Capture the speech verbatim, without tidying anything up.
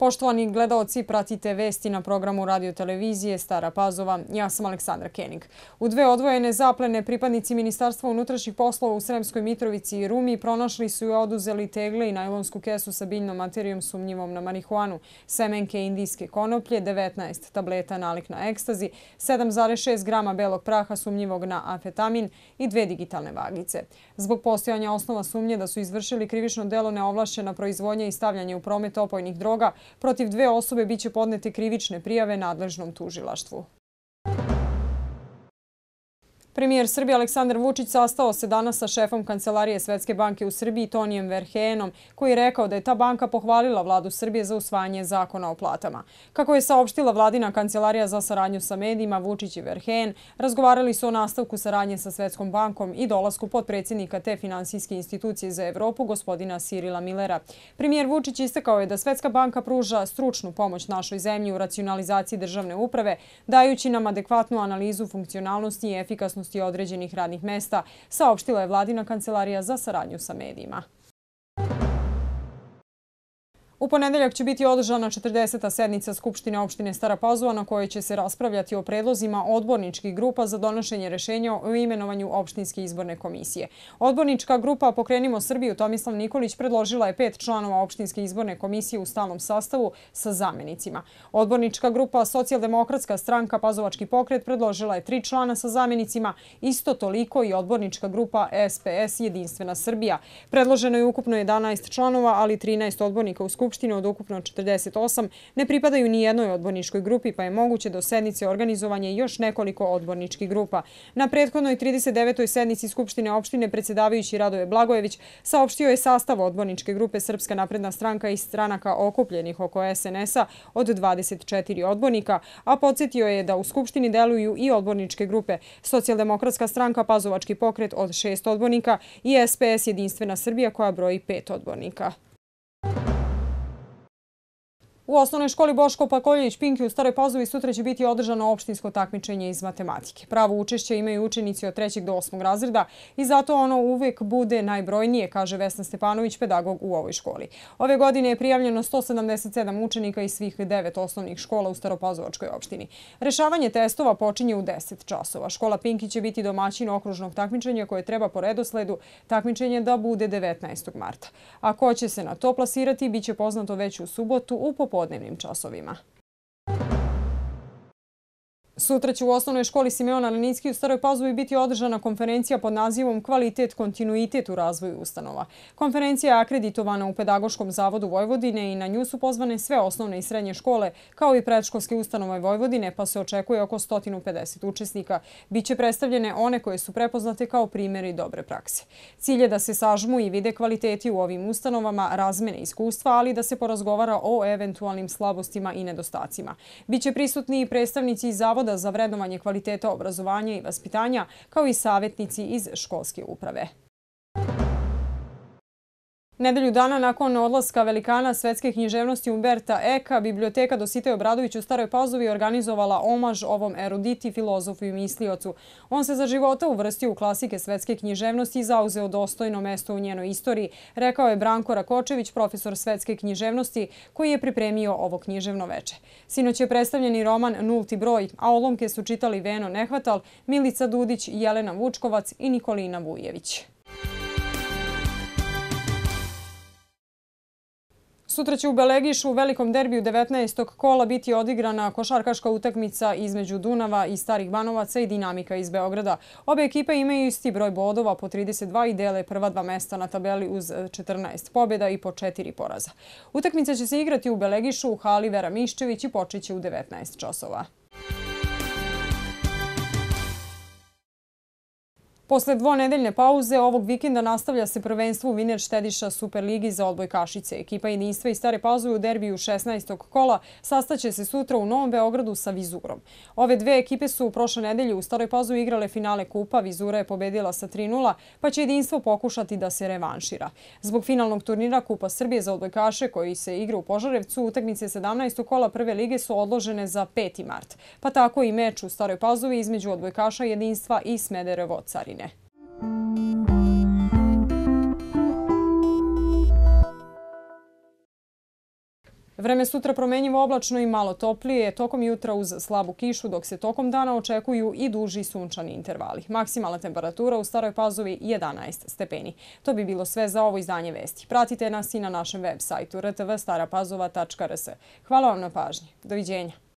Poštovani gledaoci, pratite vesti na programu radiotelevizije Stara Pazova. Ja sam Aleksandra Kenig. U dve odvojene zaplene pripadnici Ministarstva unutrašnjih poslova u Sremskoj Mitrovici i Rumi pronašli su i oduzeli tegle i najlonsku kesu sa biljnom materijom sumnjivom na marihuanu, semenke indijske konoplje, devetnaest tableta nalik na ekstazi, sedam zarez šest grama belog praha sumnjivog na amfetamin i dve digitalne vagice. Zbog postojanja osnova sumnje da su izvršili krivično delo neovlašćena proizvodnja i stavljanje u promet opojnih droga, protiv dve osobe biće podnete krivične prijave nadležnom tužilaštvu. Premijer Srbije Aleksandar Vučić sastao se danas sa šefom Kancelarije Svetske banke u Srbiji Tonijem Verheyenom, koji je rekao da je ta banka pohvalila vladu Srbije za usvajanje zakona o platama. Kako je saopštila vladina Kancelarija za saradnju sa medijima, Vučić i Verheyen razgovarali su o nastavku saradnje sa Svetskom bankom i dolasku potpredsjednika te finansijske institucije za Evropu, gospodina Sirila Milera. Premijer Vučić istakao je da Svetska banka pruža stručnu pomoć našoj zemlji u racionalizaciji državne uprave, dajući nam adekvatnu analizu funkcionalnosti i efikasnosti određenih radnih mesta, saopštila je vladina Kancelarija za saradnju sa medijima. U ponedeljak će biti održana četrdeseta sednica Skupštine opštine Stara Pazova na kojoj će se raspravljati o predlozima odborničkih grupa za donošenje rješenja o imenovanju opštinske izborne komisije. Odbornička grupa Pokrenimo Srbiju Tomislav Nikolić predložila je pet članova opštinske izborne komisije u stalnom sastavu sa zamenicima. Odbornička grupa Socijaldemokratska stranka Pazovački pokret predložila je tri člana sa zamenicima, isto toliko i odbornička grupa S P S Jedinstvena Srbija. Predloženo je ukupno jedanaest članova, ali trinaest odbornika u Skupštini Skupštine od ukupno četrdeset osam ne pripadaju ni jednoj odborničkoj grupi, pa je moguće do sednice organizovanje još nekoliko odborničkih grupa. Na prethodnoj trideset devetoj sednici Skupštine opštine predsjedavajući Radoje Blagojević saopštio je sastav odborničke grupe Srpska napredna stranka i stranaka okupljenih oko S N S-a od dvadeset četiri odbornika, a podsjetio je da u Skupštini deluju i odborničke grupe Socijaldemokratska stranka Pazovački pokret od šest odbornika i S P S Jedinstvena Srbija koja broji pet odbornika. U osnovnoj školi Boško Pakoljević Pinki u Staroj Pazovi sutra će biti održano opštinsko takmičenje iz matematike. Pravo učešće imaju učenici od trećeg do osmog razreda i zato ono uvek bude najbrojnije, kaže Vesna Stepanović, pedagog u ovoj školi. Ove godine je prijavljeno sto sedamdeset sedam učenika iz svih devet osnovnih škola u Staropazovačkoj opštini. Rešavanje testova počinje u deset časova. Škola Pinki će biti domaćin okružnog takmičenja koje treba po redosledu takmičenje da bude devetnaestog marta. A ko će se na to plasirati, bit će poznato već u subotu u popodnevnim časovima. Sutra će u osnovnoj školi Simeona Lenicki u Staroj Pazovi biti održana konferencija pod nazivom Kvalitet, kontinuitet u razvoju ustanova. Konferencija je akreditovana u Pedagoškom zavodu Vojvodine i na nju su pozvane sve osnovne i srednje škole, kao i predškolske ustanove Vojvodine, pa se očekuje oko sto pedeset učesnika. Biće predstavljene one koje su prepoznate kao primjeri dobre prakse. Cilj je da se sažmu i vide kvaliteti u ovim ustanovama, razmene iskustva, ali da se porazgovara o eventualnim slabostima i nedostacima. Biće prisutni i predstavnici iz Zavoda za vrednovanje kvaliteta obrazovanja i vaspitanja, kao i savjetnici iz školske uprave. Nedelju dana nakon odlaska velikana svetske književnosti Umberta Eka, biblioteka Dositej Obradović u Staroj Pazovi organizovala omaž ovom eruditi, filozofu i misliocu. On se za života uvrstio u klasike svetske književnosti i zauzeo dostojno mesto u njenoj istoriji, rekao je Branko Rakočević, profesor svetske književnosti, koji je pripremio ovo književno veče. Sinoć je predstavljeni roman Nulti broj, a olomke su čitali Veno Nehvatal, Milica Dudić, Jelena Vučkovac i Nikolina Vujević. Sutra će u Belegišu u velikom derbiju devetnaestog kola biti odigrana košarkaška utakmica između Dunava i Starih Banovaca i Dinamika iz Beograda. Obe ekipe imaju isti broj bodova po trideset dva i dele prva dva mesta na tabeli uz četrnaest pobjeda i po četiri poraza. Utakmica će se igrati u Belegišu u hali Vera Miščević i počeće u devetnaest časova. Posle dvonedeljne pauze ovog vikenda nastavlja se prvenstvo Viner Štediša Superligi za odbojkašice. Ekipa Jedinstva iz Stare Pazove u derbiju šesnaestog kola sastaće se sutra u Novom Beogradu sa Vizurom. Ove dve ekipe su u prošle nedelje u Staroj Pazovi igrale finale kupa. Vizura je pobedila sa tri nula, pa će Jedinstvo pokušati da se revanšira. Zbog finalnog turnira Kupa Srbije za odbojkaše koji se igra u Požarevcu, utakmice sedamnaestog kola prve lige su odložene za peti mart. Pa tako i meč u Staroj Pazovi između odbojkaša Jedinstva i Smederevo Carine. Vreme sutra promenjivo oblačno i malo toplije, tokom jutra uz slabu kišu, dok se tokom dana očekuju i duži sunčani intervali. Maksimalna temperatura u Staroj Pazovi jedanaest stepeni. To bi bilo sve za ovo izdanje vesti. Pratite nas i na našem web sajtu r t v stara pazova tačka r s. Hvala vam na pažnji. Doviđenja.